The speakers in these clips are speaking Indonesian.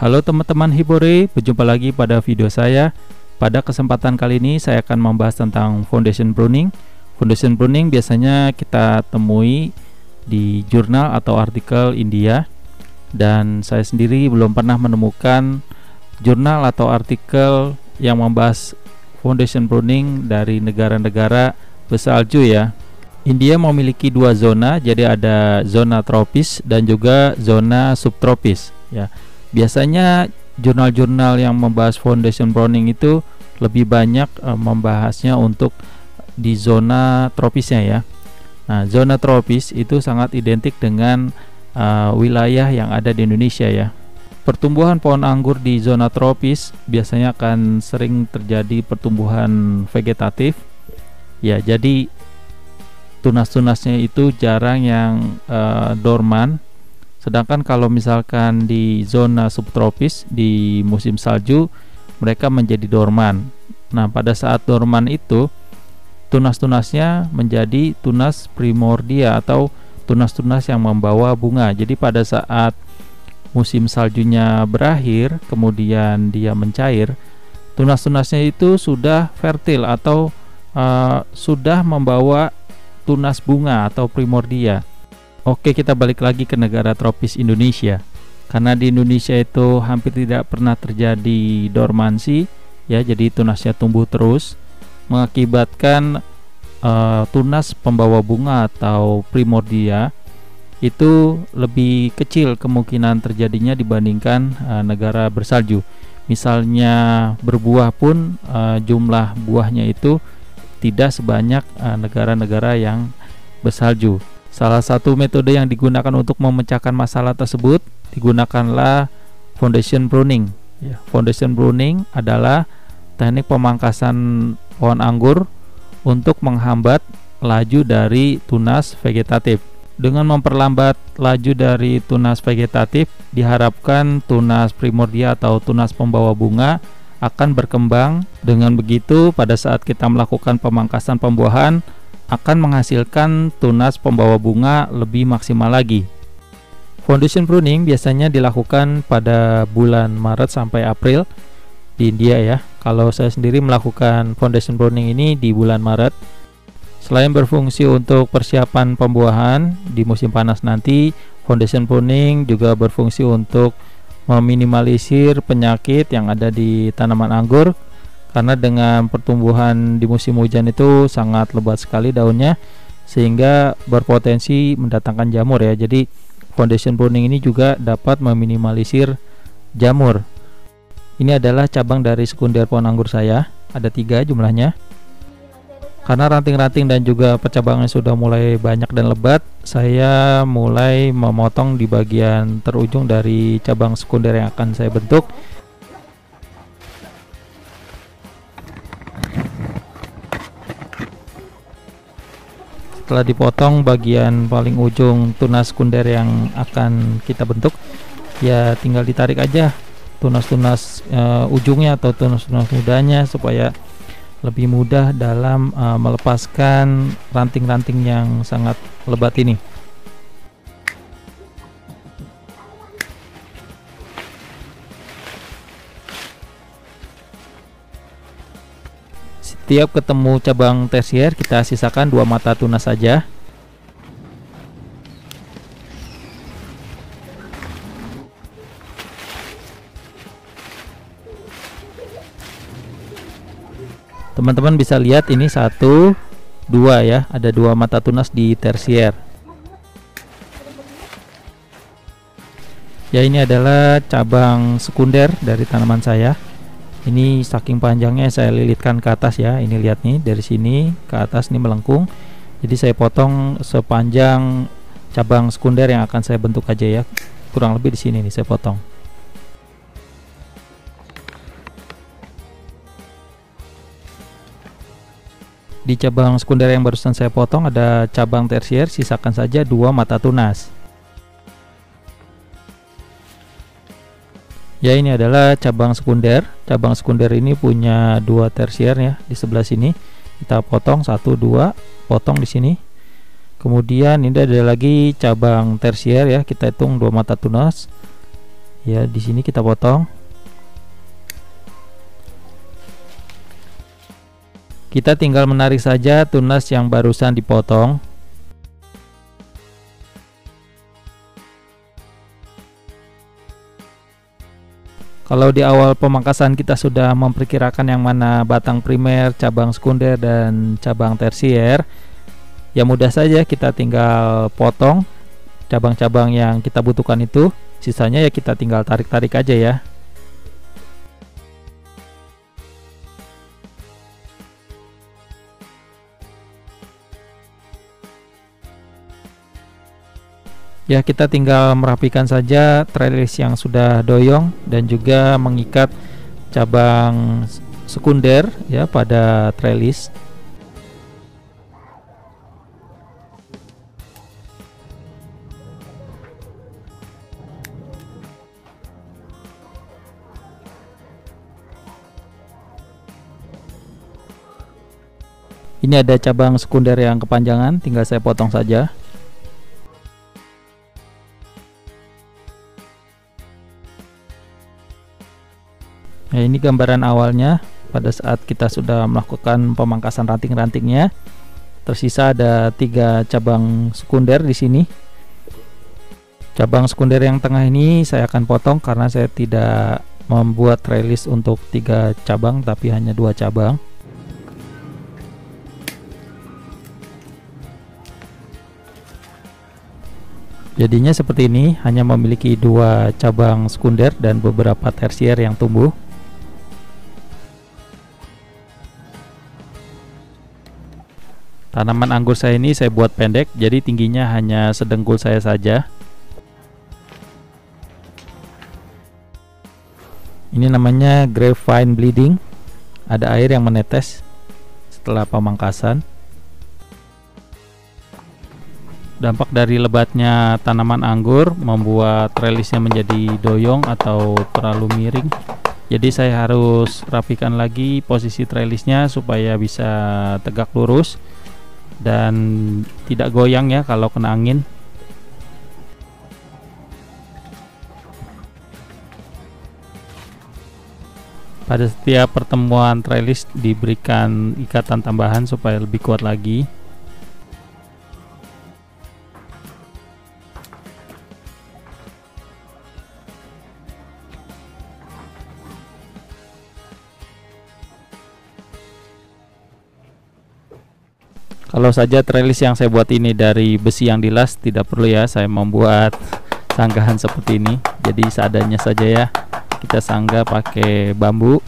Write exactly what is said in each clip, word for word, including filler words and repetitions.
Halo teman-teman Hibore, berjumpa lagi pada video saya. Pada kesempatan kali ini saya akan membahas tentang foundation pruning. Foundation pruning biasanya kita temui di jurnal atau artikel India, dan saya sendiri belum pernah menemukan jurnal atau artikel yang membahas foundation pruning dari negara-negara bersalju ya. India memiliki dua zona, jadi ada zona tropis dan juga zona subtropis ya. Biasanya jurnal-jurnal yang membahas foundation pruning itu lebih banyak e, membahasnya untuk di zona tropisnya ya. Nah, zona tropis itu sangat identik dengan e, wilayah yang ada di Indonesia ya. Pertumbuhan pohon anggur di zona tropis biasanya akan sering terjadi pertumbuhan vegetatif ya, jadi tunas-tunasnya itu jarang yang e, dorman. Sedangkan kalau misalkan di zona subtropis di musim salju, mereka menjadi dorman. Nah, pada saat dorman itu tunas-tunasnya menjadi tunas primordia atau tunas-tunas yang membawa bunga. Jadi pada saat musim saljunya berakhir, kemudian dia mencair, tunas-tunasnya itu sudah fertil atau uh, sudah membawa tunas bunga atau primordia. Oke, kita balik lagi ke negara tropis Indonesia. Karena di Indonesia itu hampir tidak pernah terjadi dormansi ya, jadi tunasnya tumbuh terus, mengakibatkan uh, tunas pembawa bunga atau primordia itu lebih kecil kemungkinan terjadinya dibandingkan uh, negara bersalju. Misalnya berbuah pun uh, jumlah buahnya itu tidak sebanyak uh, negara-negara yang bersalju. Salah satu metode yang digunakan untuk memecahkan masalah tersebut digunakanlah foundation pruning. Ya, foundation pruning adalah teknik pemangkasan pohon anggur untuk menghambat laju dari tunas vegetatif. Dengan memperlambat laju dari tunas vegetatif, diharapkan tunas primordia atau tunas pembawa bunga akan berkembang. Dengan begitu, pada saat kita melakukan pemangkasan pembuahan, akan menghasilkan tunas pembawa bunga lebih maksimal lagi. Foundation pruning biasanya dilakukan pada bulan Maret sampai April di India ya. Kalau saya sendiri melakukan foundation pruning ini di bulan Maret. Selain berfungsi untuk persiapan pembuahan di musim panas nanti, foundation pruning juga berfungsi untuk meminimalisir penyakit yang ada di tanaman anggur. Karena dengan pertumbuhan di musim hujan itu sangat lebat sekali daunnya, sehingga berpotensi mendatangkan jamur ya. Jadi foundation pruning ini juga dapat meminimalisir jamur. Ini adalah cabang dari sekunder pohon anggur saya, ada tiga jumlahnya. Karena ranting-ranting dan juga percabangan sudah mulai banyak dan lebat, saya mulai memotong di bagian terujung dari cabang sekunder yang akan saya bentuk. Setelah dipotong bagian paling ujung tunas sekunder yang akan kita bentuk, ya tinggal ditarik aja tunas-tunas uh, ujungnya atau tunas-tunas mudanya supaya lebih mudah dalam uh, melepaskan ranting-ranting yang sangat lebat ini. Setiap ketemu cabang tersier, kita sisakan dua mata tunas saja. Teman-teman bisa lihat ini satu, dua ya, ada dua mata tunas di tersier. Ya, ini adalah cabang sekunder dari tanaman saya. Ini saking panjangnya saya lilitkan ke atas ya. Ini lihat nih, dari sini ke atas nih melengkung. Jadi saya potong sepanjang cabang sekunder yang akan saya bentuk aja ya. Kurang lebih di sini nih saya potong. Di cabang sekunder yang barusan saya potong ada cabang tersier, sisakan saja dua mata tunas. Ya, ini adalah cabang sekunder. Cabang sekunder ini punya dua tersier ya di sebelah sini. Kita potong satu, dua, potong di sini. Kemudian ini ada lagi cabang tersier ya, kita hitung dua mata tunas. Ya, di sini kita potong. Kita tinggal menarik saja tunas yang barusan dipotong. Kalau di awal pemangkasan kita sudah memperkirakan yang mana batang primer, cabang sekunder, dan cabang tersier, ya mudah saja kita tinggal potong cabang-cabang yang kita butuhkan itu. Sisanya ya kita tinggal tarik-tarik aja ya. Ya, kita tinggal merapikan saja trellis yang sudah doyong dan juga mengikat cabang sekunder ya pada trellis. Ini ada cabang sekunder yang kepanjangan, tinggal saya potong saja. Nah, ini gambaran awalnya pada saat kita sudah melakukan pemangkasan ranting-rantingnya. Tersisa ada tiga cabang sekunder di sini. Cabang sekunder yang tengah ini saya akan potong karena saya tidak membuat trellis untuk tiga cabang tapi hanya dua cabang. Jadinya seperti ini, hanya memiliki dua cabang sekunder dan beberapa tersier yang tumbuh. Tanaman anggur saya ini saya buat pendek, jadi tingginya hanya sedengkul saya saja. Ini namanya grapevine bleeding. Ada air yang menetes setelah pemangkasan. Dampak dari lebatnya tanaman anggur membuat trellisnya menjadi doyong atau terlalu miring. Jadi saya harus rapikan lagi posisi trellisnya supaya bisa tegak lurus dan tidak goyang ya kalau kena angin. Pada setiap pertemuan trellis diberikan ikatan tambahan supaya lebih kuat lagi. Kalau saja trellis yang saya buat ini dari besi yang dilas, tidak perlu ya saya membuat sanggahan seperti ini. Jadi seadanya saja ya, kita sanggah pakai bambu.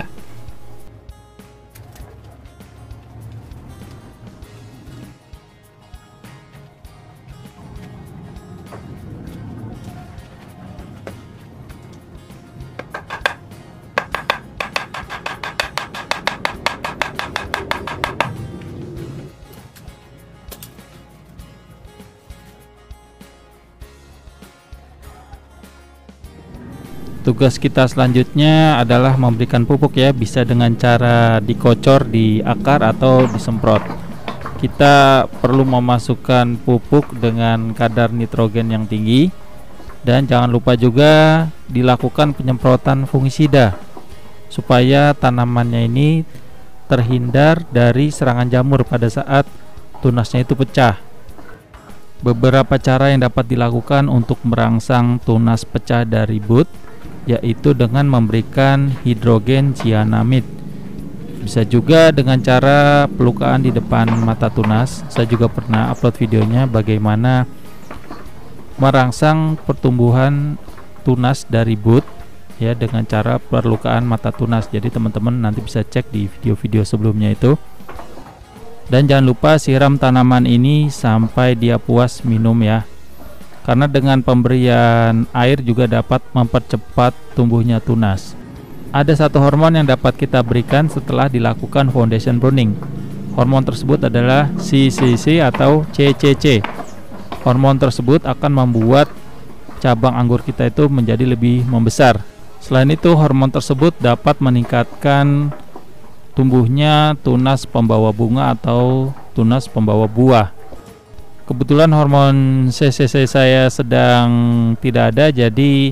Tugas kita selanjutnya adalah memberikan pupuk ya, bisa dengan cara dikocor di akar atau disemprot. Kita perlu memasukkan pupuk dengan kadar nitrogen yang tinggi, dan jangan lupa juga dilakukan penyemprotan fungisida supaya tanamannya ini terhindar dari serangan jamur pada saat tunasnya itu pecah. Beberapa cara yang dapat dilakukan untuk merangsang tunas pecah dari bud, yaitu dengan memberikan hidrogen cyanamid. Bisa juga dengan cara pelukaan di depan mata tunas. Saya juga pernah upload videonya bagaimana merangsang pertumbuhan tunas dari bud ya dengan cara pelukaan mata tunas. Jadi teman-teman nanti bisa cek di video-video sebelumnya itu. Dan jangan lupa siram tanaman ini sampai dia puas minum ya. Karena dengan pemberian air juga dapat mempercepat tumbuhnya tunas. Ada satu hormon yang dapat kita berikan setelah dilakukan foundation pruning. Hormon tersebut adalah C C C atau C C C. Hormon tersebut akan membuat cabang anggur kita itu menjadi lebih membesar. Selain itu, hormon tersebut dapat meningkatkan tumbuhnya tunas pembawa bunga atau tunas pembawa buah. Kebetulan hormon C C C saya sedang tidak ada, jadi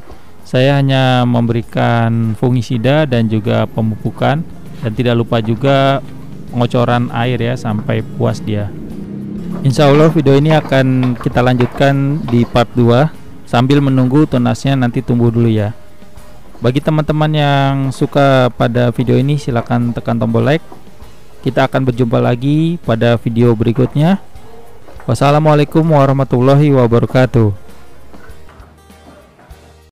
Saya hanya memberikan fungisida dan juga pemupukan, dan tidak lupa juga pengocoran air ya sampai puas dia. Insya Allah video ini akan kita lanjutkan di part dua sambil menunggu tunasnya nanti tumbuh dulu ya. Bagi teman-teman yang suka pada video ini, silahkan tekan tombol like. Kita akan berjumpa lagi pada video berikutnya. Wassalamualaikum warahmatullahi wabarakatuh.